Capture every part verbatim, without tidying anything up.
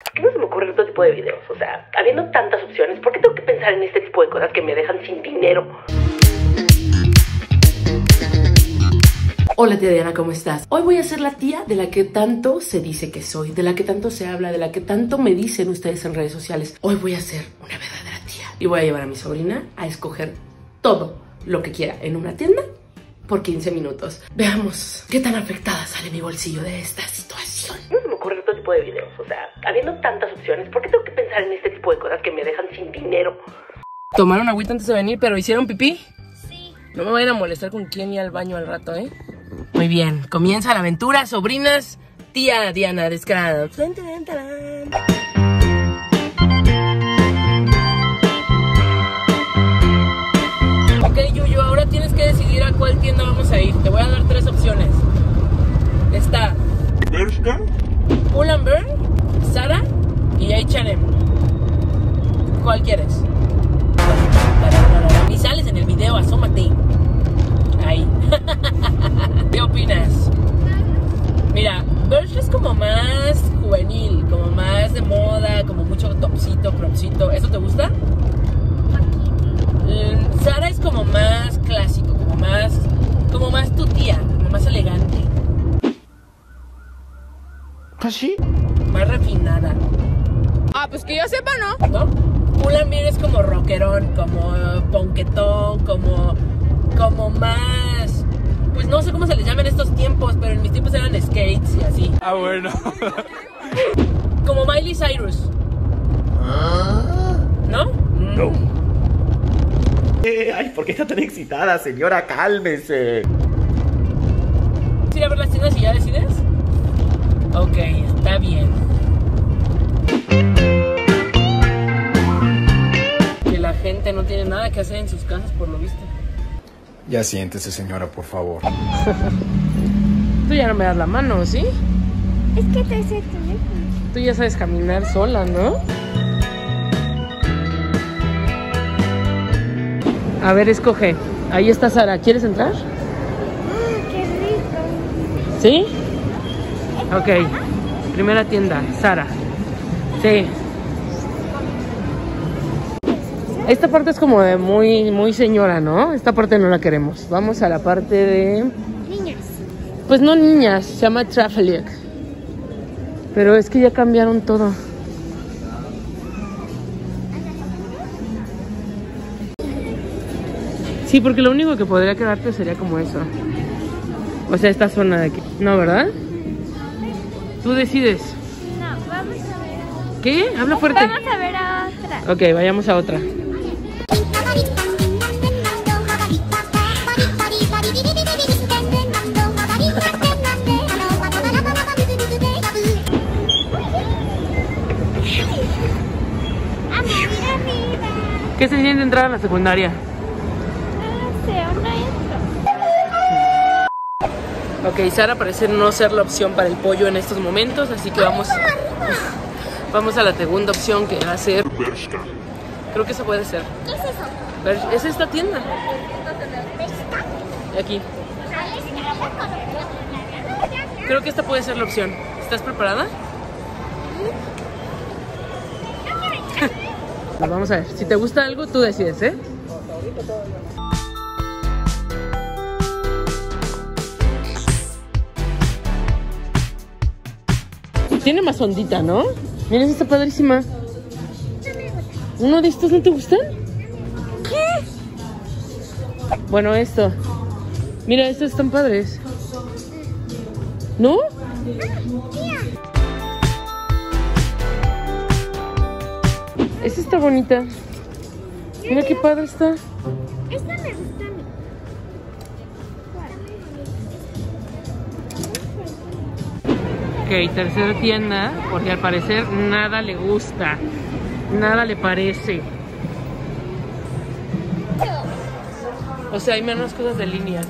¿Por qué no se me ocurre otro tipo de videos? O sea, habiendo tantas opciones, ¿por qué tengo que pensar en este tipo de cosas que me dejan sin dinero? Hola tía Diana, ¿cómo estás? Hoy voy a ser la tía de la que tanto se dice que soy, de la que tanto se habla, de la que tanto me dicen ustedes en redes sociales. Hoy voy a ser una verdadera tía y voy a llevar a mi sobrina a escoger todo lo que quiera en una tienda por quince minutos. Veamos qué tan afectada sale mi bolsillo de esta situación. No se me ocurre otro tipo de videos, o sea, habiendo tantas opciones, ¿por qué tengo que pensar en este tipo de cosas que me dejan sin dinero? ¿Tomaron agüita antes de venir, pero hicieron pipí? Sí. No me vayan a molestar con quién ir al baño al rato, ¿eh? Muy bien, comienza la aventura, sobrinas. Tía Diana Descarada. Ok, Yuyu, ahora tienes que decidir a cuál tienda vamos a ir. Te voy a dar tres opciones. Está Bershka, Pull and Bear, Zara y H and M. ¿Cuál quieres? Ni sales en el video, asómate. Ahí. ¿Qué opinas? Mira, Bershka es como más juvenil, como más de moda, como mucho topcito, cropcito. ¿Eso te gusta? Mm, Zara es como más clásico, como más, como más tu tía, como más elegante. ¿Así? Más refinada. Ah, pues que yo sepa, ¿no? ¿No? Pull and Bear es como rockerón, como ponquetón, como, como más... Pues no sé cómo se les llama en estos tiempos, pero en mis tiempos eran skates y así. Ah, bueno. Como Miley Cyrus. ¿No? No. Eh, ay, ¿por qué está tan excitada, señora? Cálmese. ¿Quieres ir a ver las tiendas y ya decides? Ok, está bien. Que la gente no tiene nada que hacer en sus casas, por lo visto. Ya siéntese, señora, por favor. Tú ya no me das la mano, ¿sí? Es que te sé teléfono. Tú ya sabes caminar sola, ¿no? A ver, escoge. Ahí está Sara. ¿Quieres entrar? ¡Ah, qué rico! ¿Sí? Ok. Primera tienda, Sara. Sí. Esta parte es como de muy, muy señora, ¿no? Esta parte no la queremos. Vamos a la parte de... Niñas. Pues no niñas, se llama Trafalic. Pero es que ya cambiaron todo. Sí, porque lo único que podría quedarte sería como eso. O sea, esta zona de aquí. No, ¿verdad? Tú decides. No, vamos a ver a otra. ¿Qué? Habla fuerte. Vamos a ver a otra. Ok, vayamos a otra. ¿Qué se siente entrar a la secundaria? No sé, uno y otro. Ok, Sara parece no ser la opción para el pollo en estos momentos, así que vamos, vamos a la segunda opción, que va a ser... Bershka. Creo que esa puede ser. ¿Qué es eso? Bershka. Es esta tienda. Aquí. Creo que esta puede ser la opción. ¿Estás preparada? Pues vamos a ver. Si te gusta algo, tú decides, ¿eh? Tiene más ondita, ¿no? Miren, está padrísima. ¿Uno de estos no te gustan? ¿Qué? Bueno, esto. Mira, estos están padres. ¿No? Esta está bonita. Mira qué padre está. Esta me gusta a mí. Ok, tercera tienda, porque al parecer nada le gusta. Nada le parece. O sea, hay menos cosas de línea.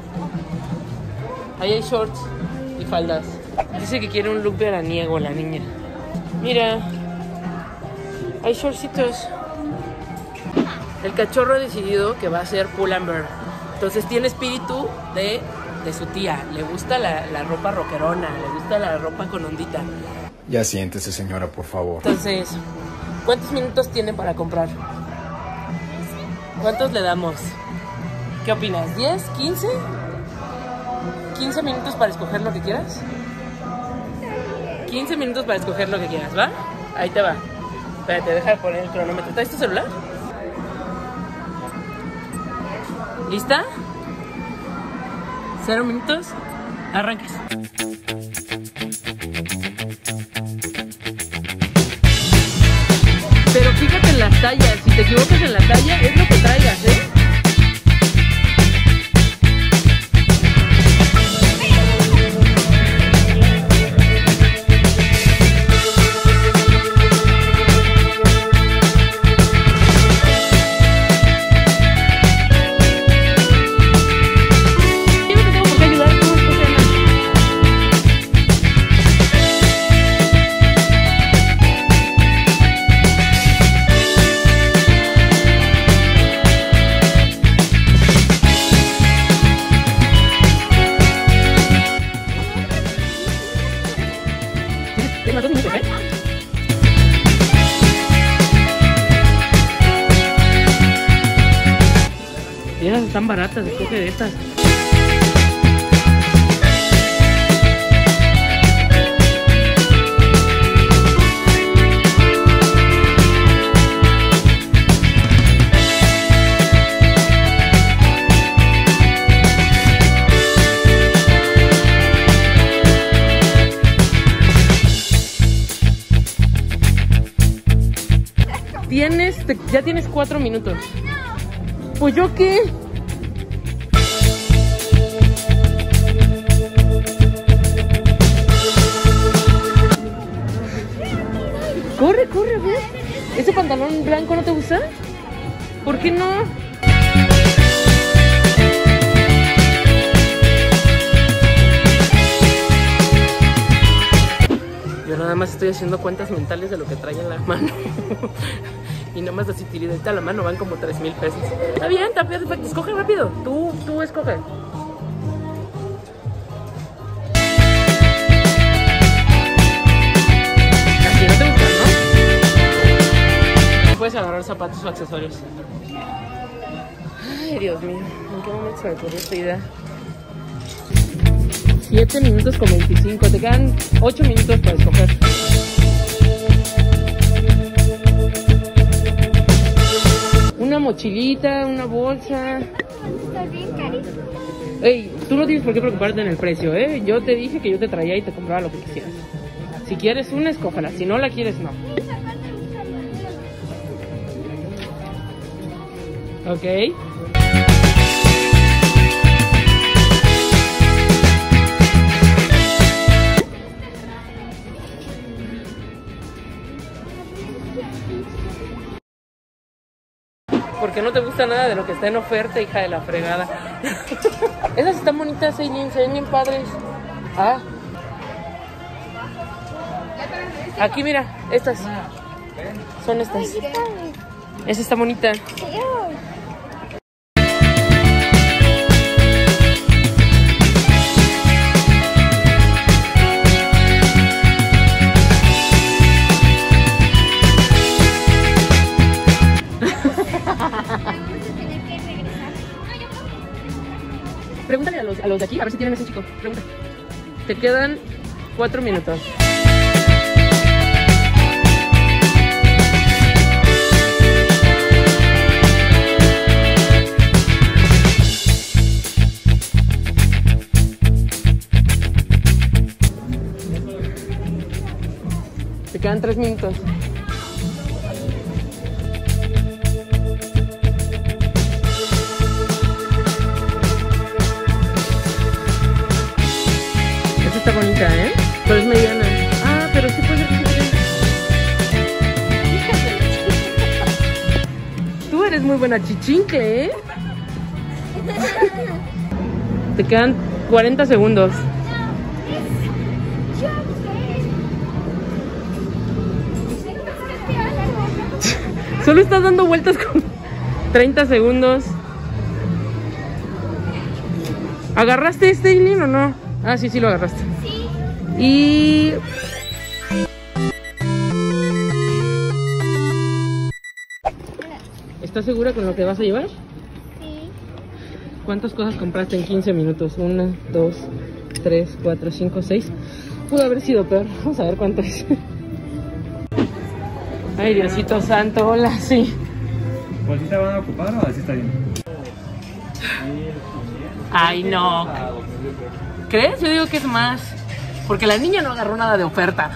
Ahí hay shorts y faldas. Dice que quiere un look veraniego la niña. Mira, hay shortcitos. El cachorro ha decidido que va a ser Pull and Bear. Entonces tiene espíritu de, de su tía. Le gusta la, la ropa rockerona, le gusta la ropa con ondita. Ya siéntese, señora, por favor. Entonces, ¿cuántos minutos tiene para comprar? ¿Cuántos le damos? ¿Qué opinas? ¿diez? ¿quince? ¿quince minutos para escoger lo que quieras? quince minutos para escoger lo que quieras, ¿va? Ahí te va. Espérate, deja de poner el cronómetro. ¿Traes tu celular? ¿Lista? ¿Cero minutos? Arranques. Pero fíjate en las tallas. Si te equivocas en la talla, es lo que traigas, ¿eh? Dos minutos, ¿eh? Y esas están baratas, escoge de estas. Tienes, te, ya tienes cuatro minutos. ¿Pues yo qué? Corre, corre, güey. ¿Ese pantalón blanco no te gusta? ¿Por qué no? Yo nada más estoy haciendo cuentas mentales de lo que trae en la mano. Y nada más así tiridita a la mano van como tres mil pesos. Está bien, está perfecto. Escoge rápido. Tú, tú escoge. Así no te gustan, ¿no? Puedes agarrar zapatos o accesorios. Ay, Dios mío. ¿En qué momento se me ocurrió esta idea? siete minutos con veinticinco. Te quedan ocho minutos para escoger. Una mochilita, una bolsa. Está bien carísimo. Ey, tú no tienes por qué preocuparte en el precio, ¿eh? Yo te dije que yo te traía y te compraba lo que quisieras. Si quieres una, escójala. Si no la quieres, no. Ok. Porque no te gusta nada de lo que está en oferta, hija de la fregada. Esas están bonitas, Eileen, se ven bien padres. Ah. Aquí, mira, estas. Son estas. Esa está bonita. Pregúntale a los, a los de aquí, a ver si tienen ese chico. Pregunta. Te quedan cuatro minutos. Te quedan tres minutos. Está bonita, ¿eh? Pero es mediana. Ah, pero sí puede ser que se... Tú eres muy buena chichincle, ¿eh? Te quedan cuarenta segundos. Solo estás dando vueltas con treinta segundos. ¿Agarraste este, Eileen, o no? Ah, sí, sí lo agarraste. Sí. Y... ¿Estás segura con lo que vas a llevar? Sí. ¿Cuántas cosas compraste en quince minutos? Una, dos, tres, cuatro, cinco, seis. Pudo haber sido peor. Vamos a ver cuánto es. Ay, Diosito santo, hola, sí. ¿Bolsita van a ocupar o así está bien? Ay, no. ¿Crees? Yo digo que es más. Porque la niña no agarró nada de oferta.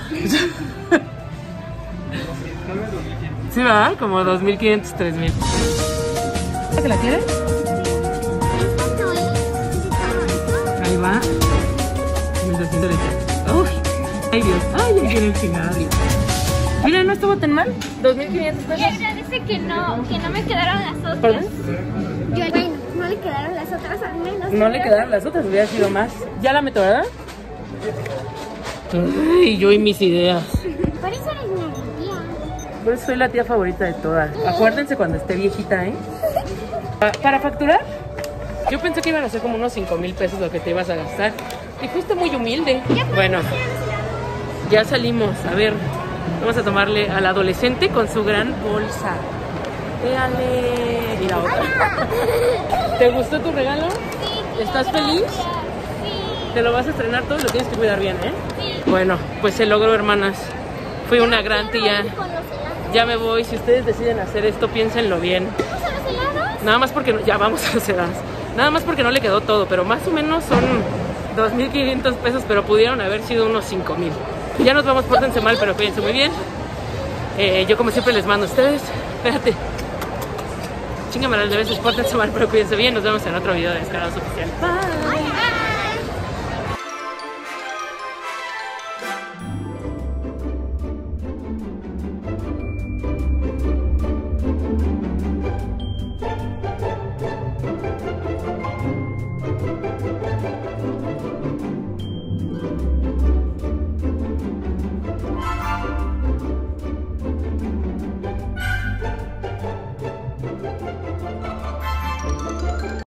Sí, ¿verdad? Como dos mil quinientos, tres mil. ¿Que la quieres? Ahí va. mil doscientos. Uy. Ay, Dios. Ay, ya quiero el chingado. Mira, no estuvo tan mal. dos mil quinientos pesos. Y ella dice que no, que no me quedaron las otras. ¿Perdón? Yo, bueno, no le quedaron las otras al menos. No le quedaron las otras, hubiera sido más. Ya la meto, ¿verdad? Ay, yo y mis ideas. Por eso eres una tía. Por eso soy la tía favorita de todas. Acuérdense cuando esté viejita, ¿eh? Pa- Para facturar, yo pensé que iban a ser como unos cinco mil pesos lo que te ibas a gastar. Y fuiste muy humilde. Bueno, ya salimos. A ver, vamos a tomarle al adolescente con su gran bolsa. Véale. Y la otra. ¿Te gustó tu regalo? Sí. ¿Estás feliz? Sí. Te lo vas a estrenar todo y lo tienes que cuidar bien, ¿eh? Sí. Bueno, pues se logró, hermanas. Fui una gran tía. Ya me voy. Si ustedes deciden hacer esto, piénsenlo bien. ¿Vamos a los helados? Nada más porque no, ya vamos a los helados. Nada más porque no le quedó todo, pero más o menos son dos mil quinientos pesos, pero pudieron haber sido unos cinco mil. Ya nos vamos, pórtense mal, pero cuídense muy bien. Eh, yo como siempre les mando a ustedes. Espérate. Chingameral de veces, pórtense mal, pero cuídense bien. Nos vemos en otro video de Descarados Oficial. Bye.